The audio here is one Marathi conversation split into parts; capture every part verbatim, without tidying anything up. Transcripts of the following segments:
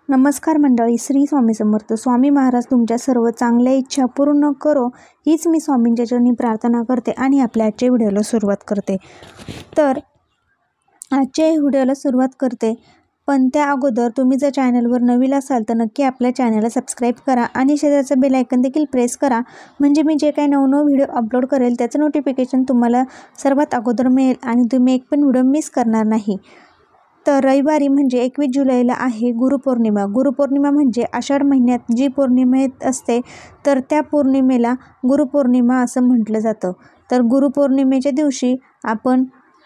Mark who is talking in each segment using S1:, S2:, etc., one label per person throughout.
S1: नमस्कार मंडळी, श्री स्वामी समर्थ. स्वामी महाराज तुमच्या सर्व चांगल्या इच्छा पूर्ण करो हीच मी स्वामींच्या चरणी प्रार्थना करते आणि आपल्या आजच्या व्हिडिओला सुरुवात करते. तर आजच्या व्हिडिओला सुरुवात करते पण त्या अगोदर तुम्ही जर चॅनलवर नवीन असाल तर नक्की आपल्या चॅनलला सबस्क्राईब करा आणि शेजारचं बेल आयकन देखील प्रेस करा, म्हणजे मी जे काही नवनव व्हिडिओ अपलोड करेल त्याचं नोटिफिकेशन तुम्हाला सर्वात अगोदर मिळेल आणि तुम्ही एक पण व्हिडिओ मिस करणार नाही. तर रविवारी म्हणजे एकवीस जुलैला आहे गुरुपौर्णिमा. गुरुपौर्णिमा म्हणजे आषाढ महिन्यात जी पौर्णिमा येत असते तर त्या पौर्णिमेला गुरुपौर्णिमा असं म्हटलं जातं. तर गुरुपौर्णिमेच्या दिवशी आपण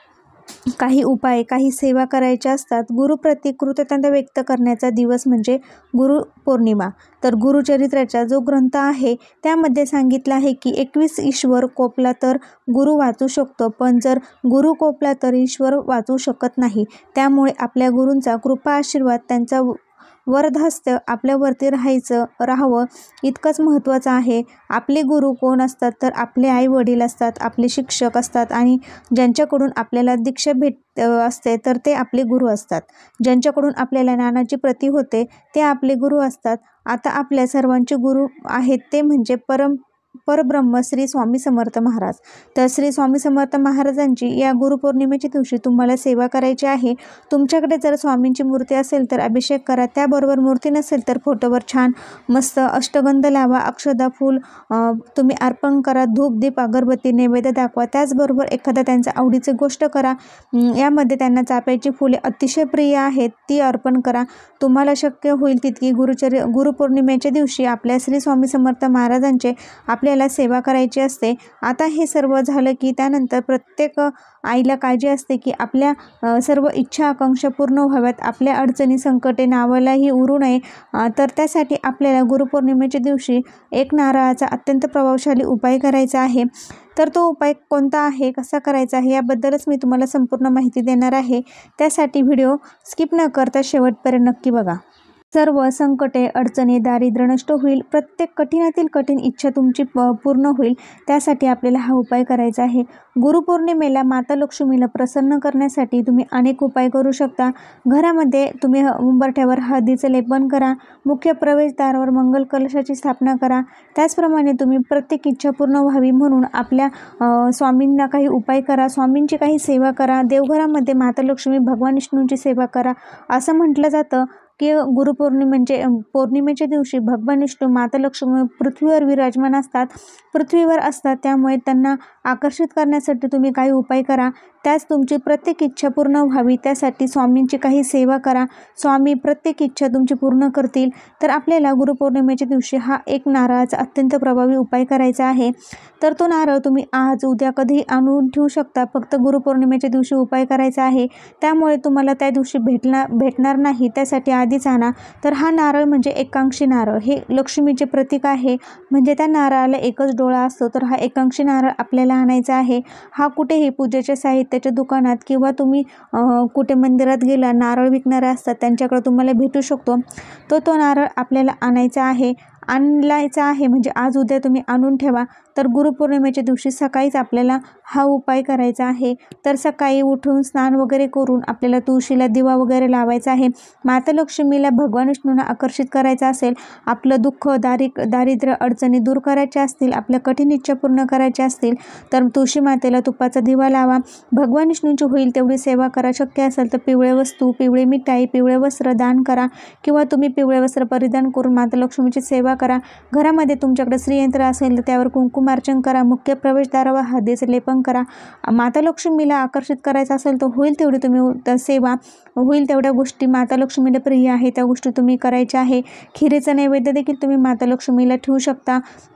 S1: काही उपाय, काही सेवा करायच्या असतात. गुरुप्रती कृतज्ञता व्यक्त करण्याचा दिवस म्हणजे गुरुपौर्णिमा. तर गुरुचरित्राचा जो ग्रंथ आहे त्यामध्ये सांगितलं आहे की एकवीस ईश्वर कोपला तर गुरु वाचू शकतो, पण जर गुरु कोपला तर ईश्वर वाचू शकत नाही. त्यामुळे आपल्या गुरूंचा कृपा आशीर्वाद, त्यांचा वरदहस्त आपल्यावरती राहायचं राहावं इतकंच महत्त्वाचं आहे. आपले गुरु कोण असतात तर आपले आई वडील असतात, आपले शिक्षक असतात आणि ज्यांच्याकडून आपल्याला दीक्षा भेट असते तर ते आपले गुरु असतात. ज्यांच्याकडून आपल्याला ज्ञानाची प्रती होते ते आपले गुरु असतात. आता आपल्या सर्वांचे गुरु आहेत ते म्हणजे परम परब्रह्म श्री स्वामी समर्थ महाराज. तर श्री स्वामी समर्थ महाराजांची या गुरुपौर्णिमेच्या दिवशी तुम्हाला सेवा करायची आहे. तुमच्याकडे जर स्वामींची मूर्ती असेल तर अभिषेक करा, त्याबरोबर मूर्ती नसेल तर फोटोवर छान मस्त अष्टगंध लावा, अक्षदा फूल तुम्ही अर्पण करा, धूप दीप अगरबत्ती नैवेद्य दाखवा. त्याचबरोबर एखादा त्यांच्या आवडीची गोष्ट करा, यामध्ये त्यांना चाफ्याची फुले अतिशय प्रिय आहेत ती अर्पण करा. तुम्हाला शक्य होईल तितकी गुरुचर गुरुपौर्णिमेच्या दिवशी आपल्या श्री स्वामी समर्थ महाराजांचे आपल्याला सेवा करायची असते. आता हे सर्व झालं की त्यानंतर प्रत्येक आईला काळजी असते की आपल्या सर्व इच्छा आकांक्षा पूर्ण व्हाव्यात, आपल्या अडचणी संकटे नावालाही उरू नये. तर त्यासाठी आपल्याला गुरुपौर्णिमेच्या दिवशी एक नारळाचा अत्यंत प्रभावशाली उपाय करायचा आहे. तर तो उपाय कोणता आहे, कसा करायचा आहे याबद्दलच मी तुम्हाला संपूर्ण माहिती देणार आहे. त्यासाठी व्हिडिओ स्किप न करता शेवटपर्यंत नक्की बघा. सर्व संकटे, अडचणी, दारिद्र्य नष्ट होईल, प्रत्येक कठीणातील कठीण इच्छा तुमची पूर्ण होईल. त्यासाठी आपल्याला हा उपाय करायचा आहे. गुरुपौर्णिमेला माता लक्ष्मीला प्रसन्न करण्यासाठी तुम्ही अनेक उपाय करू शकता. घरामध्ये तुम्ही उंबरठ्यावर हळदीचे लेपन करा, मुख्य प्रवेशद्वारावर मंगल कलशाची स्थापना करा. त्याचप्रमाणे तुम्ही प्रत्येक इच्छा पूर्ण व्हावी म्हणून आपल्या स्वामींना काही उपाय करा, स्वामींची काही सेवा करा. देवघरामध्ये माता लक्ष्मी, भगवान विष्णूंची सेवा करा. असं म्हटलं जातं की गुरुपौर्णिमे म्हणजे पौर्णिमेच्या दिवशी भगवान विष्णू, माता लक्ष्मी पृथ्वीवर विराजमान असतात पृथ्वीवर असतात त्यामुळे त्यांना आकर्षित करण्यासाठी तुम्ही काही उपाय करा. त्याच तुमची प्रत्येक इच्छा पूर्ण व्हावी त्यासाठी स्वामींची काही सेवा करा. स्वामी प्रत्येक इच्छा तुमची पूर्ण करतील. तर आपल्याला गुरुपौर्णिमेच्या दिवशी हा एक नारळाचा अत्यंत प्रभावी उपाय करायचा आहे. तर तो नारळ तुम्ही आज उद्या कधीही आणून ठेवू शकता, फक्त गुरुपौर्णिमेच्या दिवशी उपाय करायचा आहे. त्यामुळे तुम्हाला त्या दिवशी भेटणार भेटणार नाही, त्यासाठी आधीच आणा. तर हा नारळ म्हणजे एकांशी नारळ, हे लक्ष्मीचे प्रतीक आहे. म्हणजे त्या नारळाला एकच डोळा असतो. तर हा एकांशी नारळ आपल्याला आणायचा आहे. हा कुठेही पूजेच्या साहित्याच्या दुकानात किंवा तुम्ही कुठे मंदिरात गेला, नारळ विकणारे असतात त्यांच्याकडे तुम्हाला भेटू शकतो. तो तो नारळ आपल्याला आणायचा आहे आणलायचा आहे म्हणजे आज उद्या तुम्ही आणून ठेवा. तर गुरुपौर्णिमेच्या दिवशी सकाळीच आपल्याला हा उपाय करायचा आहे. तर सकाळी उठून स्नान वगैरे करून आपल्याला तुळशीला दिवा वगैरे लावायचा आहे. माता लक्ष्मीला, भगवान विष्णूंना आकर्षित करायचं असेल, आपलं दुःख, दारिक दारिद्र्य अडचणी दूर करायच्या असतील, आपल्या कठीण इच्छा पूर्ण करायच्या असतील तर तुळशी मातेला तुपाचा दिवा लावा. भगवान विष्णूंची होईल तेवढी सेवा करा. शक्य असेल तर पिवळे वस्तू, पिवळी मिठाई, पिवळे वस्त्र दान करा किंवा तुम्ही पिवळे वस्त्र परिधान करून माता लक्ष्मीची सेवा करा. घरामध्ये तुमच्याकडे श्रीयंत्र असेल तर त्यावर कुंकुमार्चन करा. मुख्य प्रवेशद्वारावर हळदीचे लेपन करा. माता लक्ष्मीला आकर्षित करायचं असेल तर होईल तेवढी तुम्ही सेवा, होईल तेवढ्या गोष्टी माता लक्ष्मीला प्रिय आहे त्या गोष्टी तुम्ही करायच्या आहे. खिरीचं नैवेद्य देखील तुम्ही माता लक्ष्मीला ठेवू शकता.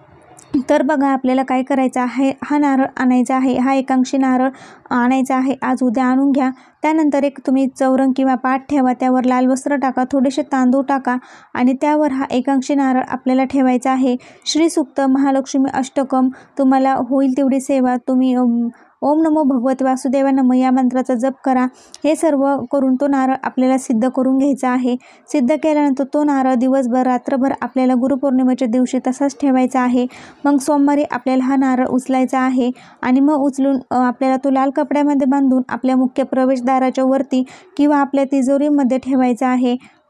S1: तर बघा आपल्याला काय करायचं आहे, हा नारळ आणायचा आहे, हा एकांशी नारळ आणायचा आहे. आज उद्या आणून घ्या. त्यानंतर एक तुम्ही चौरंग किंवा पाट ठेवा, त्यावर लाल वस्त्र टाका, थोडेसे तांदूळ टाका आणि त्यावर हा एकांशी नारळ आपल्याला ठेवायचा आहे. श्रीसूक्त, महालक्ष्मी अष्टकम, तुम्हाला होईल तेवढी सेवा तुम्ही ओम नमो भगवते वासुदेवाय नमः या मंत्राचा जप करा. हे सर्व करून तो नारळ आपल्याला सिद्ध करून घ्यायचा आहे. सिद्ध केल्यानंतर तो नारळ दिवसभर रात्रभर आपल्याला गुरुपौर्णिमेच्या दिवशी तसाच ठेवायचा आहे. मग सोमवारी आपल्याला हा नारळ उचलायचा आहे आणि मग उचलून आपल्याला तो लाल कपड्यामध्ये बांधून आपल्या मुख्य प्रवेशद्वाराच्या वरती किंवा आपल्या तिजोरीमध्ये ठेवायचा आहे.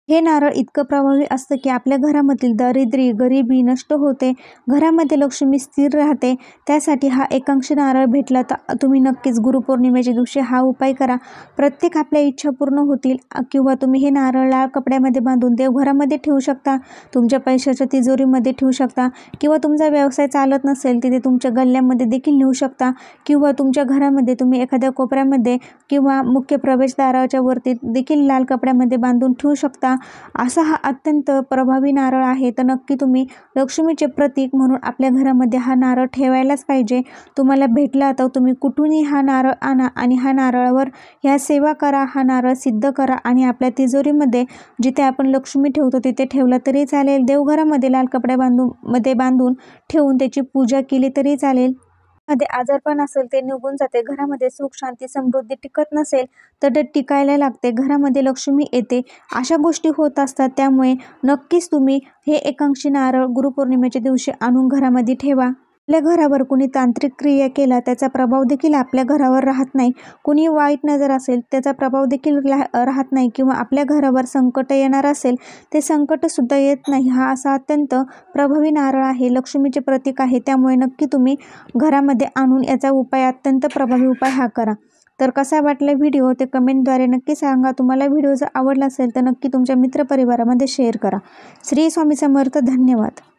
S1: हे नारळ इतकं प्रभावी असतं की आपल्या घरामधील दारिद्र्य, गरिबी नष्ट होते, घरामध्ये लक्ष्मी स्थिर राहते. त्यासाठी हा एकांशी नारळ भेटला तर तुम्ही नक्कीच गुरुपौर्णिमेच्या दिवशी हा उपाय करा. प्रत्येक आपल्या इच्छा पूर्ण होतील. किंवा तुम्ही हे नारळ लाल कपड्यामध्ये बांधून देवघरामध्ये ठेवू शकता, तुमच्या पैशाच्या तिजोरीमध्ये ठेवू शकता, किंवा तुमचा व्यवसाय चालत नसेल तिथे तुमच्या गल्ल्यामध्ये देखील नेऊ शकता, किंवा तुमच्या घरामध्ये तुम्ही एखाद्या कोपऱ्यामध्ये किंवा मुख्य प्रवेशद्वाराच्या वरती देखील लाल कपड्यामध्ये बांधून ठेवू शकता. असा हा अत्यंत प्रभावी नारळ आहे. तर नक्की तुम्ही लक्ष्मीचे प्रतीक म्हणून आपल्या घरामध्ये हा नारळ ठेवायलाच पाहिजे. तुम्हाला भेटला तर तुम्ही कुठूनही हा नारळ आणा आणि हा नारळावर ह्या सेवा करा, हा नारळ सिद्ध करा आणि आपल्या तिजोरीमध्ये जिथे आपण लक्ष्मी ठेवतो तिथे ठेवला तरी चालेल. देवघरामध्ये लाल कपड्या बांधून मध्ये बांधून ठेवून त्याची पूजा केली तरी चालेल. मध्ये आजारपण असेल ते निघून जाते. घरामध्ये सुख शांती समृद्धी टिकत नसेल तर ते टिकायला लागते. घरामध्ये लक्ष्मी येते. अशा गोष्टी होत असतात. त्यामुळे नक्कीच तुम्ही हे एकांशी नारळ गुरुपौर्णिमेच्या दिवशी आणून घरामध्ये ठेवा. आपल्या घरावर कुणी तांत्रिक क्रिया केला त्याचा प्रभाव देखील आपल्या घरावर राहत नाही. कुणी वाईट नजर असेल त्याचा प्रभाव देखील राहत नाही. किंवा आपल्या घरावर संकट येणार असेल ते संकटसुद्धा येत नाही. हा असा अत्यंत प्रभावी नारळ आहे, लक्ष्मीचे प्रतीक आहे. त्यामुळे नक्की तुम्ही घरामध्ये आणून याचा उपाय, अत्यंत प्रभावी उपाय हा करा. तर कसा वाटला व्हिडिओ ते कमेंटद्वारे नक्की सांगा. तुम्हाला व्हिडिओ जर आवडला असेल तर नक्की तुमच्या मित्रपरिवारामध्ये शेअर करा. श्री स्वामी समर्थ. धन्यवाद.